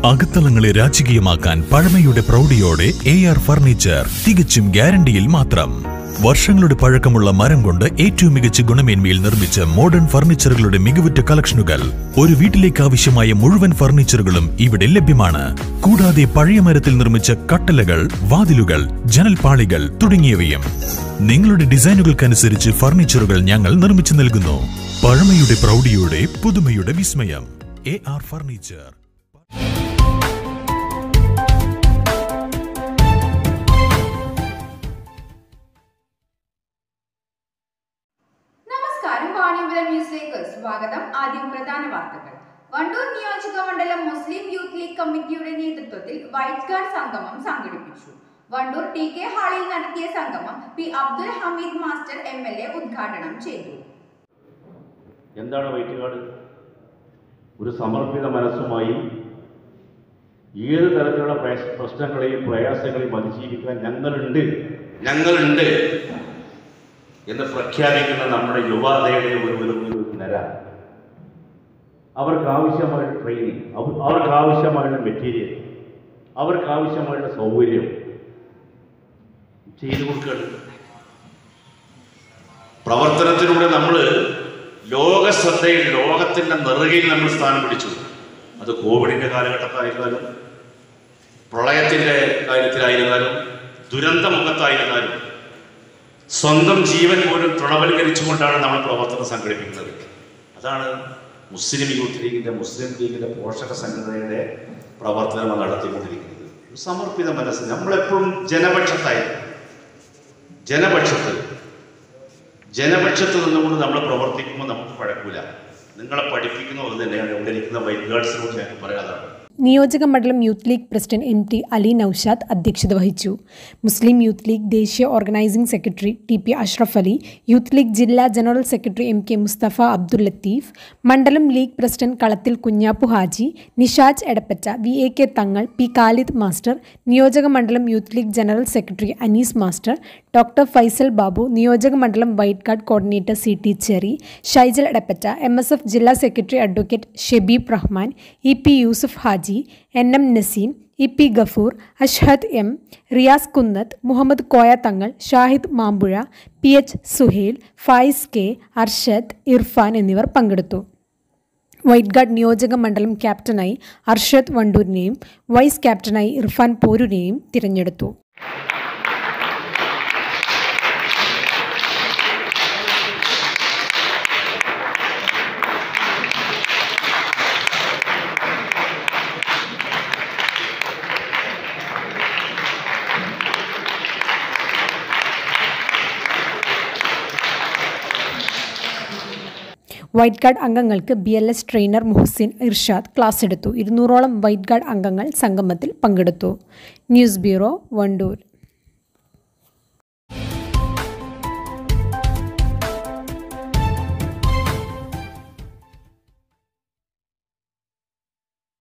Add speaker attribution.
Speaker 1: അകത്തളങ്ങളെ രാജകീയമാക്കാൻ പഴമയുടെ പ്രൗഢിയോടെ AR furniture തികച്ചും ഗ്യാരണ്ടിയിൽ മാത്രം. വർഷങ്ങളുടെ പഴക്കമുള്ള മരം കൊണ്ട് ഏറ്റവും മികച്ച ഗുണമേന്മയിൽ നിർമ്മിച്ച മോഡേൺ ഫർണിച്ചറുകളുടെ മികവുറ്റ കളക്ഷനുകൾ. ഒരു വീട്ടിലേക്ക് ആവശ്യമായ മുഴുവൻ ഫർണിച്ചറുകളും ഇവിടെ ലഭ്യമാണ്. കൂടാതെ പഴയ മരത്തിൽ നിർമ്മിച്ച കട്ടലകൾ, വാതിലുകൾ, ജനൽപാളികൾ തുടങ്ങിയവയും. നിങ്ങളുടെ ഡിസൈനുകൾക്കനുസരിച്ച് ഫർണിച്ചറുകൾ ഞങ്ങൾ നിർമ്മിച്ചു നൽകുന്നു. പഴമയുടെ പ്രൗഢിയോടെ പുതുമയുടെ വിസ്മയം. AR furniture.
Speaker 2: സ്വാഗതം. ആദ്യം പ്രധാന വാർത്തകൾ. വണ്ടൂർ നിയോജക മണ്ഡലം മുസ്ലിം യൂത്ത് ലീഗ് കമ്മിറ്റിയുടെ നേതൃത്വത്തിൽ വൈറ്റ് ഗാർഡ് സംഗമം സംഘടിപ്പിച്ചു. വണ്ടൂർ TK ഹാളിൽ നടത്തിയ സംഗമം P. Abdul Hameed master MLA ഉദ്ഘാടനം ചെയ്തു.
Speaker 3: എന്താണ് വൈറ്റ് ഗാർഡ്? ഒരു സമർപ്പിത മനസ്സുമായി ഏത് തരത്തിലുള്ള പ്രശ്നങ്ങളെയും പ്രയാസങ്ങളെയും അതിജീവിക്കാൻ ഞങ്ങളുണ്ട് എന്ന് പ്രഖ്യാപിക്കുന്ന നമ്മുടെ യുവതയുടെ ഒരു നിര. അവർക്കാവശ്യമായ ട്രെയിനിങ്, അവർക്കാവശ്യമായ മെറ്റീരിയൽ, അവർക്കാവശ്യമായ സൗകര്യം ചെയ്തു കൊടുക്കുകയാണ്. പ്രവർത്തനത്തിലൂടെ നമ്മൾ ലോകശ്രദ്ധയിൽ, ലോകത്തിൻ്റെ നെറുകയിൽ നമ്മൾ സ്ഥാനം പിടിച്ചു. അത് കോവിഡിൻ്റെ കാലഘട്ടത്തിലായിരുന്നാലും, പ്രളയത്തിൻ്റെ കാര്യത്തിലായിരുന്നാലും, ദുരന്തമുഖത്തായിരുന്നാലും സ്വന്തം ജീവൻ പോലും തൃണവൽക്കരിച്ചുകൊണ്ടാണ് നമ്മൾ പ്രവർത്തനം സംഘടിപ്പിക്കുന്നത്. അതാണ് മുസ്ലിം യൂത്ത് ലീഗിൻ്റെ, മുസ്ലിം ലീഗിൻ്റെ പോഷക സംഘടനയുടെ പ്രവർത്തനം നടത്തിക്കൊണ്ടിരിക്കുന്നത്. സമർപ്പിത മനസ്സ്. നമ്മളെപ്പോഴും ജനപക്ഷത്ത് നിന്നുകൊണ്ട് നമ്മൾ പ്രവർത്തിക്കുമ്പോൾ നമുക്ക് പഴക്കൂല. നിങ്ങളെ പഠിപ്പിക്കുന്ന പോലെ തന്നെയാണ് ഇവിടെ ഇരിക്കുന്ന വൈറ്റ് ഗാർഡ്സിനോട് ഞാൻ പറയാതാണ്.
Speaker 4: നിയോജക മണ്ഡലം youth league president MT Ali Noushad അധ്യക്ഷത വഹിച്ചു. മുസ്ലിം യൂത്ത് ലീഗ് ദേശീയ organising secretary TP Ashraf Ali, youth league ജില്ലാ general secretary MK Musthafa Abdul Latheef, മണ്ഡലം league president Kalathil Kunhappu Haji, Nishaj Edappatta, VAK Thangal, P. Khalid master, നിയോജക മണ്ഡലം youth league general secretary Anees master, doctor Faisal Babu, നിയോജക മണ്ഡലം white guard coordinator CT Cherry, Shaijal Edappatta, MSF ജില്ലാ secretary advocate Shebeeb Rahman, EP Yusuf Haji, NM Naseem, EP Gafoor, Ashhad M, Riyas Kunnath, Muhammad Koya Thangal, Shahid Mampuzha, PH Suhail, Fayis K, Arshad, Irfan എന്നിവർ പങ്കെടുത്തു. White guard നിയോജക മണ്ഡലം ക്യാപ്റ്റനായി അർഷദ് വണ്ടൂരിനെയും വൈസ് ക്യാപ്റ്റനായി ഇർഫാൻ പോരൂരിനെയും തിരഞ്ഞെടുത്തു. വൈറ്റ് ഗാർഡ് അംഗങ്ങൾക്ക് BLS trainer Muhsin Irshad class എടുത്തു. 200ഓളം വൈറ്റ് ഗാർഡ് അംഗങ്ങൾ സംഗമത്തിൽ പങ്കെടുത്തു. News bureau, Wandoor.